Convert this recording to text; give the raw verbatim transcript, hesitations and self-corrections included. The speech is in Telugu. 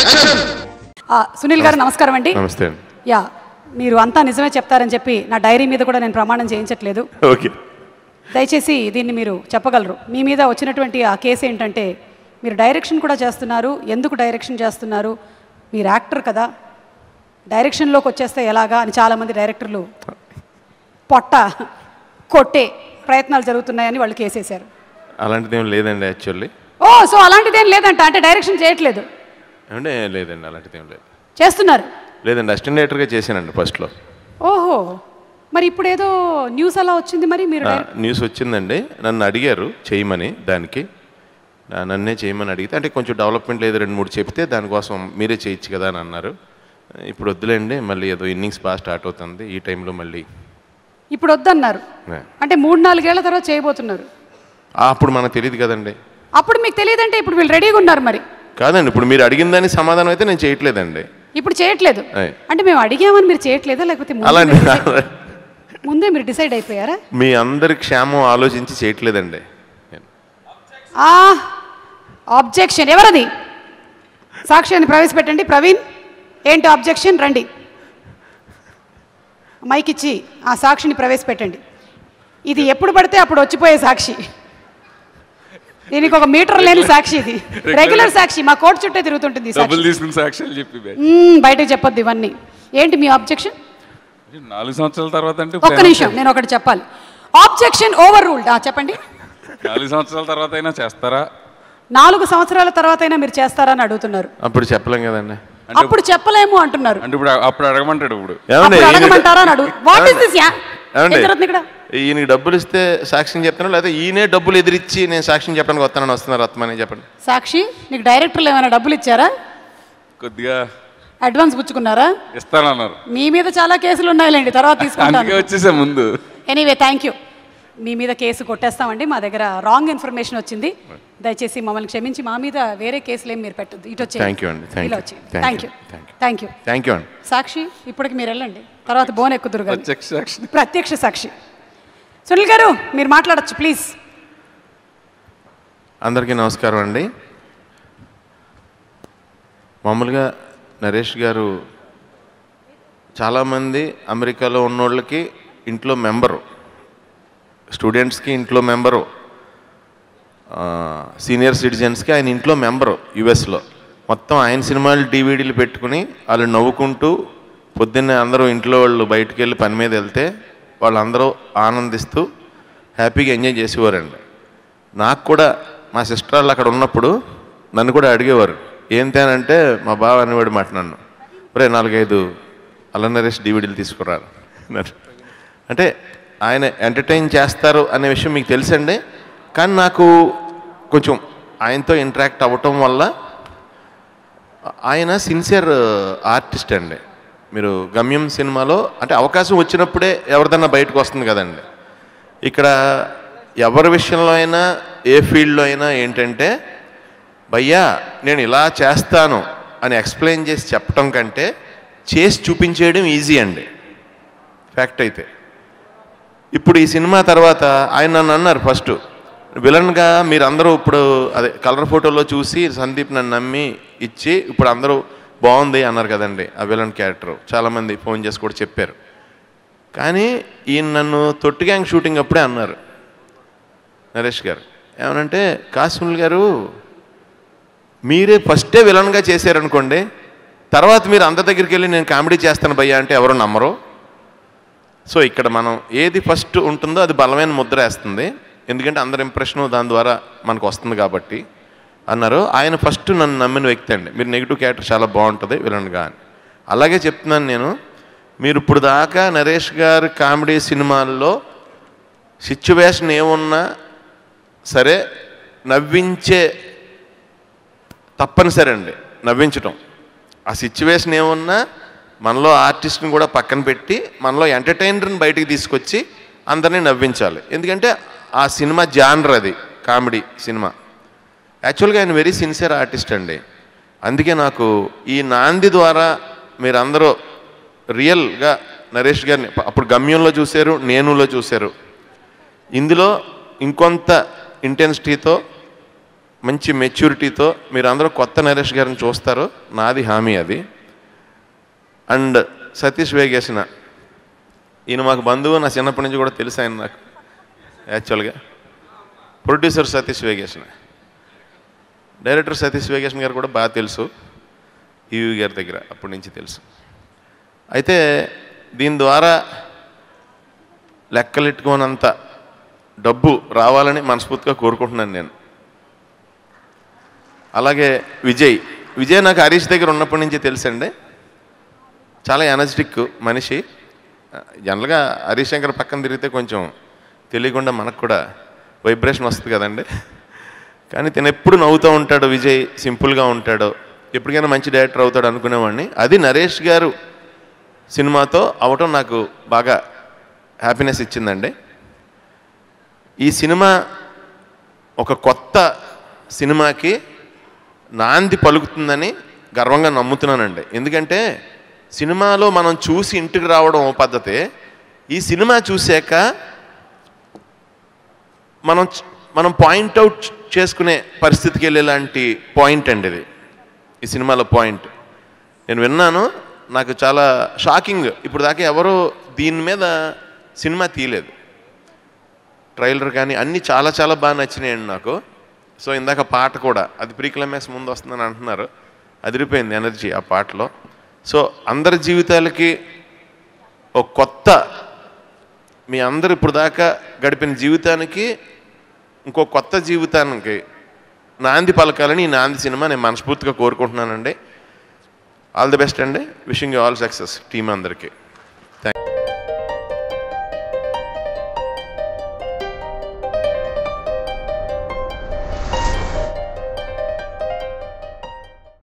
సునీల్ గారు నమస్కారం అండి. నమస్తే. యా, మీరు అంతా నిజమే చెప్తారని చెప్పి నా డైరీ మీద కూడా నేను ప్రమాణం చేయించట్లేదు. ఓకే, దయచేసి దీన్ని మీరు చెప్పగలరు. మీ మీద వచ్చినటువంటి ఆ కేసు ఏంటంటే, మీరు డైరెక్షన్ కూడా చేస్తున్నారు. ఎందుకు డైరెక్షన్ చేస్తున్నారు? మీరు యాక్టర్ కదా, డైరెక్షన్లోకి వచ్చేస్తే ఎలాగా అని చాలామంది డైరెక్టర్లు పొట్ట కొట్టే ప్రయత్నాలు జరుగుతున్నాయని వాళ్ళు కేసేశారు. అలాంటిదేం లేదండి యాక్చువల్లీ. ఓ, సో అలాంటిదేం లేదంట, అంటే డైరెక్షన్ చేయట్లేదు అంటే? లేదండి, అలాంటిదేం లేదు. చేస్తున్నారు? లేదండి, అసిస్టెంట్ డైరెక్టర్గా చేశానండి ఫస్ట్లో. ఓహో, మరి ఇప్పుడు ఏదో న్యూస్ అలా వచ్చింది, మరి మీరు న్యూస్ వచ్చిందండి, నన్ను అడిగారు చేయమని. దానికి నన్నే చేయమని అడిగితే, అంటే కొంచెం డెవలప్మెంట్ లేదు రెండు మూడు చెప్తే దానికోసం మీరే చేయొచ్చు కదా అని అన్నారు. ఇప్పుడు వద్దులేండి, మళ్ళీ ఏదో ఇన్నింగ్స్ బాగా స్టార్ట్ అవుతుంది ఈ టైంలో మళ్ళీ. ఇప్పుడు వద్దన్నారు అంటే మూడు నాలుగేళ్ల తర్వాత చేయబోతున్నారు. అప్పుడు మనకు తెలియదు కదండి. అప్పుడు మీకు తెలియదంటే ఇప్పుడు వీళ్ళు రెడీగా ఉన్నారు మరి? కాదండి, ఇప్పుడు మీరు అడిగిన దాని సమాధానం అయితే నేను చేయట్లేదండి. ఇప్పుడు చేయట్లేదు అంటే మేము అడిగామని మీరు చేయట్లేదా, లేకపోతే ముందే మీరు డిసైడ్ అయిపోయారా? మీ అందరి క్షేమం ఆలోచించి చేయట్లేదండి. ఆబ్జెక్షన్ ఎవరది? సాక్ష్యాన్ని ప్రవేశపెట్టండి. ప్రవీణ్, ఏంటి ఆబ్జెక్షన్? రండి, మైక్ ఇచ్చి ఆ సాక్షిని ప్రవేశపెట్టండి. ఇది ఎప్పుడు పడితే అప్పుడు వచ్చిపోయే సాక్షి, దీనికి ఒక మీటర్ లేని సాక్షి, ఇది రెగ్యులర్ సాక్షి, మా కోర్టు చుట్టే తిరుగుతుంటుంది. బయటకు చెప్పొద్దు ఇవన్నీ. ఏంటి మీ ఆబ్జెక్షన్? నాలుగు సంవత్సరాల తర్వాత అంటే ఒక్క నిమిషం, నేను ఒకటి చెప్పాలి. Objection overruled. చెప్పండి. నాలుగు సంవత్సరాల తర్వాత అయినా చేస్తారా? నాలుగు సంవత్సరాల తర్వాత అయినా మీరు చేస్తారా అని అడుగుతున్నారు. అప్పుడు చెప్పలేం కదండి. అప్పుడు చెప్పలేము అంటున్నారు. అంటే ఇప్పుడు అప్పుడు అడగమంటాడు. ఇప్పుడు అడగమంటారా అని అడుగు. What is this? యా, ఇక్కడ ఈయనకి డబ్బులు ఇస్తే సాక్ష్యం చెప్తాను, లేదా ఈయనే డబ్బులు ఎదిరించి నేను సాక్ష్యం చెప్పడానికి వస్తానని వస్తున్నారు రత్మని చెప్పండి. సాక్షి, నీకు డైరెక్టర్లు ఏమైనా డబ్బులు ఇచ్చారా? కొద్దిగా అడ్వాన్స్ పుచ్చుకున్నారా? ఇస్తానన్నారు. మీ మీద చాలా కేసులు ఉన్నాయిలేండి, తర్వాత తీసుకుంటాను. వచ్చేసా ముందు. Anyway, thank you. మీ మీద కేసు కొట్టేస్తామండి, మా దగ్గర రాంగ్ ఇన్ఫర్మేషన్ వచ్చింది. దయచేసి మమ్మల్ని క్షమించి మా మీద వేరే కేసులు ఏం మీరు పెట్టద్దు. ఇటు వచ్చి థ్యాంక్ యూ అండి. Thank you thank you thank you అండి. సాక్షి, ఇప్పటికి మీరు వెళ్ళండి, తర్వాత బోన్ ఎక్కుదురు. ప్రత్యక్ష సాక్షి సునీల్ గారు, మీరు మాట్లాడచ్చు ప్లీజ్. అందరికీ నమస్కారం అండి. మామూలుగా నరేష్ గారు చాలామంది అమెరికాలో ఉన్నోళ్ళకి ఇంట్లో మెంబరు, స్టూడెంట్స్కి ఇంట్లో మెంబరు, సీనియర్ సిటిజన్స్కి ఆయన ఇంట్లో మెంబరు. యుఎస్లో మొత్తం ఆయన సినిమాలు డీవీడీలు పెట్టుకుని వాళ్ళు నవ్వుకుంటూ పొద్దున్నే అందరూ ఇంట్లో వాళ్ళు బయటికి వెళ్ళి పని మీద వెళ్తే వాళ్ళందరూ ఆనందిస్తూ హ్యాపీగా ఎంజాయ్ చేసేవారండి. నాకు కూడా మా సిస్టర్ వాళ్ళు అక్కడ ఉన్నప్పుడు నన్ను కూడా అడిగేవారు, ఏంటంటే మా బావ అనేవాడు మాట నన్ను, ఒరే నాలుగైదు అల్లరి నరేష్ డీవీడీలు తీసుకురారు అంటే ఆయన ఎంటర్టైన్ చేస్తారు అనే విషయం మీకు తెలుసండి. కానీ నాకు కొంచెం ఆయనతో ఇంటరాక్ట్ అవ్వటం వల్ల, ఆయన సిన్సియర్ ఆర్టిస్ట్ అండి. మీరు గమ్యం సినిమాలో అంటే అవకాశం వచ్చినప్పుడే ఎవరిదన్నా బయటకు వస్తుంది కదండి. ఇక్కడ ఎవరి విషయంలో అయినా ఏ ఫీల్డ్లో అయినా ఏంటంటే, భయ్యా నేను ఇలా చేస్తాను అని ఎక్స్ప్లెయిన్ చేసి చెప్పటం కంటే చేసి చూపించేయడం ఈజీ అండి ఫ్యాక్ట్ అయితే. ఇప్పుడు ఈ సినిమా తర్వాత ఆయన నన్ను అన్నారు, ఫస్ట్ విలన్గా మీరు అందరూ ఇప్పుడు అదే కలర్ ఫోటోలో చూసి సందీప్ నన్ను నమ్మి ఇచ్చి ఇప్పుడు అందరూ బాగుంది అన్నారు కదండి ఆ విలన్ క్యారెక్టర్. చాలామంది ఫోన్ చేసి కూడా చెప్పారు. కానీ ఈయన నన్ను తొట్టి గ్యాంగ్ షూటింగ్ అప్పుడే అన్నారు నరేష్ గారు, ఏమనంటే కాసుల్ గారు మీరే ఫస్టే విలన్గా చేశారనుకోండి, తర్వాత మీరు అందరి దగ్గరికి వెళ్ళి నేను కామెడీ చేస్తాను భయ్యా అంటే ఎవరు నమ్మరు. సో ఇక్కడ మనం ఏది ఫస్ట్ ఉంటుందో అది బలమైన ముద్ర వేస్తుంది, ఎందుకంటే అందరి ఇంప్రెషను దాని ద్వారా మనకు వస్తుంది కాబట్టి అన్నారు. ఆయన ఫస్ట్ నన్ను నమ్మిన వ్యక్తి అండి. మీరు నెగిటివ్ క్యారెక్టర్ చాలా బాగుంటుంది విలన్గా అని. అలాగే చెప్తున్నాను నేను, మీరు ఇప్పుడు దాకా నరేష్ గారు కామెడీ సినిమాల్లో సిచ్యువేషన్ ఏమున్నా సరే నవ్వించే, తప్పనిసరి అండి నవ్వించటం. ఆ సిచ్యువేషన్ ఏమున్నా మనలో ఆర్టిస్ట్ని కూడా పక్కన పెట్టి మనలో ఎంటర్టైనర్ని బయటికి తీసుకొచ్చి అందరినీ నవ్వించాలి. ఎందుకంటే ఆ సినిమా జానర్ అది కామెడీ సినిమా. యాక్చువల్గా ఆయన వెరీ సిన్సియర్ ఆర్టిస్ట్ అండి. అందుకే నాకు ఈ నాంది ద్వారా మీరందరూ రియల్గా నరేష్ గారిని అప్పుడు గమ్యంలో చూశారు, నేనులో చూశారు. ఇందులో ఇంకొంత ఇంటెన్సిటీతో మంచి మెచ్యూరిటీతో మీరు అందరూ కొత్త నరేష్ గారిని చూస్తారు, నాది హామీ అది. అండ్ సతీష్ వేగేసిన ఈయన మాకు బంధువు, నా చిన్నప్పటి నుంచి కూడా తెలుసు ఆయన నాకు. యాక్చువల్గా ప్రొడ్యూసర్ సతీష్ వేగేసిన, డైరెక్టర్ సతీష్ వేగేసిన గారు కూడా బాగా తెలుసు, ఈవి గారి దగ్గర అప్పటి నుంచి తెలుసు. అయితే దీని ద్వారా లెక్కలెట్టుకోనంత డబ్బు రావాలని మనస్ఫూర్తిగా కోరుకుంటున్నాను నేను. అలాగే విజయ్ విజయ్ నాకు హరీష్ దగ్గర ఉన్నప్పటి నుంచి తెలుసండి. చాలా ఎనర్జెటిక్ మనిషి. జనరల్గా హరీష్ శంకర్ పక్కన తిరిగితే కొంచెం తెలియకుండా మనకు కూడా వైబ్రేషన్ వస్తుంది కదండి. కానీ తను ఎప్పుడు నవ్వుతూ ఉంటాడు విజయ్, సింపుల్గా ఉంటాడు, ఎప్పటికైనా మంచి డైరెక్టర్ అవుతాడు అనుకునేవాడిని. అది నరేష్ గారు సినిమాతో అవటం నాకు బాగా హ్యాపీనెస్ ఇచ్చిందండి. ఈ సినిమా ఒక కొత్త సినిమాకి నాంది పలుకుతుందని గర్వంగా నమ్ముతున్నానండి. ఎందుకంటే సినిమాలో మనం చూసి ఇంటికి రావడం ఓ పద్ధతి, ఈ సినిమా చూశాక మనం మనం పాయింట్అవుట్ చేసుకునే పరిస్థితికి వెళ్ళేలాంటి పాయింట్ అండి ఇది, ఈ సినిమాలో పాయింట్. నేను విన్నాను, నాకు చాలా షాకింగ్. ఇప్పుడు దాకా ఎవరు దీని మీద సినిమా తీయలేదు. ట్రైలర్ కానీ అన్నీ చాలా చాలా బాగా నచ్చినాయండి నాకు. సో ఇందాక పాట కూడా అది ప్రీ క్లైమాక్స్ ముందు వస్తుందని అంటున్నారు, అదిరిపోయింది ఎనర్జీ ఆ పాటలో. సో అందరి జీవితాలకి ఒక కొత్త, మీ అందరు ఇప్పుడు దాకా గడిపిన జీవితానికి ఇంకో కొత్త జీవితానికి నాంది పలకాలని ఈ నాంది సినిమా నేను మనస్ఫూర్తిగా కోరుకుంటున్నానండి. ఆల్ ది బెస్ట్ అండి. Wishing you all success team అందరికీ.